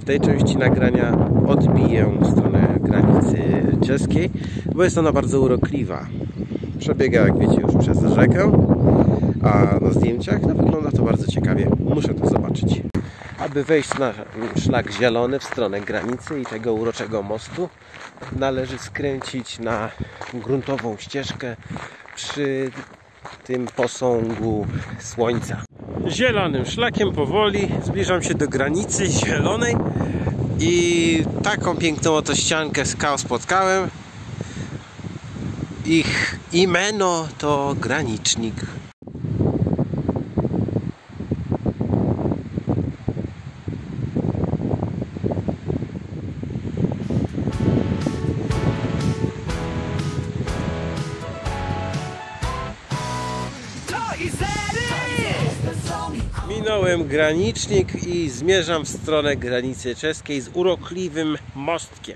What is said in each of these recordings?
W tej części nagrania odbiję w stronę granicy czeskiej, bo jest ona bardzo urokliwa. Przebiega, jak wiecie, już przez rzekę, a na zdjęciach wygląda to bardzo ciekawie. Muszę to zobaczyć. Aby wejść na szlak zielony w stronę granicy i tego uroczego mostu, należy skręcić na gruntową ścieżkę przy tym posągu słońca. Zielonym szlakiem powoli zbliżam się do granicy zielonej i taką piękną oto ściankę skał spotkałem. Ich imię to granicznik. Minąłem granicznik i zmierzam w stronę granicy czeskiej z urokliwym mostkiem.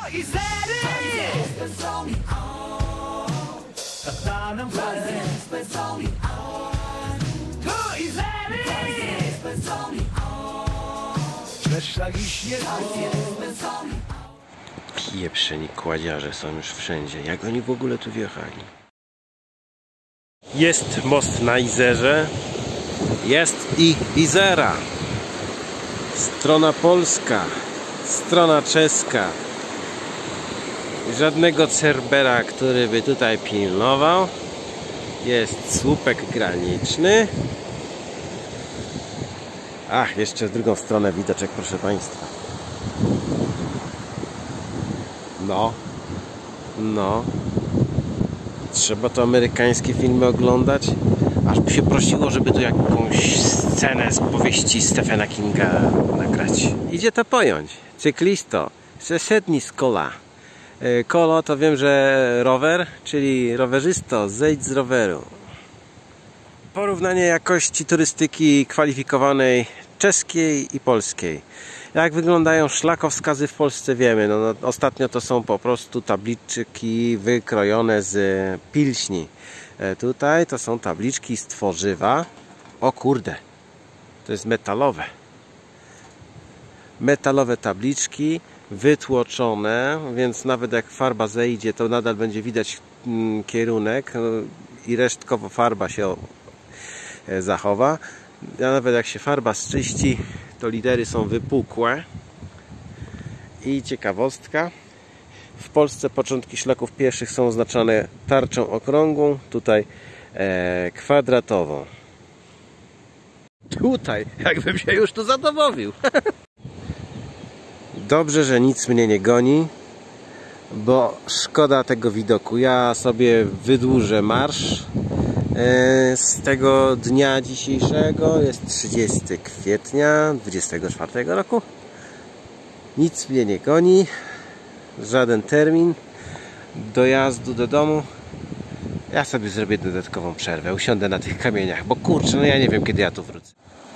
Pieprzeni kładziarze są już wszędzie. Jak oni w ogóle tu wjechali? Jest most na Izerze. Jest i Izera. Strona polska, strona czeska. Żadnego cerbera, który by tutaj pilnował. Jest słupek graniczny. Ach, jeszcze w drugą stronę widoczek, proszę Państwa. No. Trzeba to amerykańskie filmy oglądać. Aż by się prosiło, żeby tu jakąś scenę z powieści Stephena Kinga nagrać. Idzie to pojąć. Cyklisto, zesedni z kola. Kolo to wiem, że rower, czyli rowerzysto, zejdź z roweru. Porównanie jakości turystyki kwalifikowanej czeskiej i polskiej. Jak wyglądają szlakowskazy w Polsce wiemy. No, ostatnio to są po prostu tabliczki wykrojone z pilśni. Tutaj to są tabliczki z tworzywa. O kurde, to jest metalowe. Metalowe tabliczki wytłoczone, więc nawet jak farba zejdzie, to nadal będzie widać kierunek i resztkowo farba się zachowa. A nawet jak się farba zczyści, to litery są wypukłe. I ciekawostka. W Polsce początki szlaków pieszych są oznaczane tarczą okrągłą, tutaj kwadratową. Tutaj, jakbym się już tu zadomowił. Dobrze, że nic mnie nie goni, bo szkoda tego widoku. Ja sobie wydłużę marsz z tego dnia dzisiejszego. Jest 30 kwietnia 2024 roku. Nic mnie nie goni. Żaden termin dojazdu do domu. Ja sobie zrobię dodatkową przerwę. Usiądę na tych kamieniach, bo kurczę, no ja nie wiem, kiedy ja tu wrócę.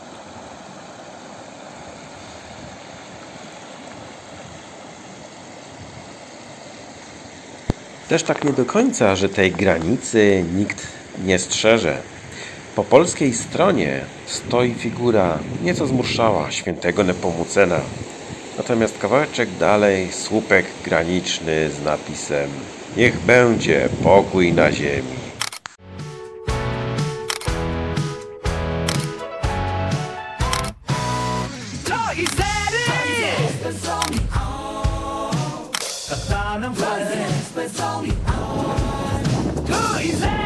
Też tak nie do końca, że tej granicy nikt nie strzeże. Po polskiej stronie stoi figura nieco zmurszała świętego Nepomucena. Natomiast kawałeczek dalej słupek graniczny z napisem: niech będzie pokój na ziemi. To Izera!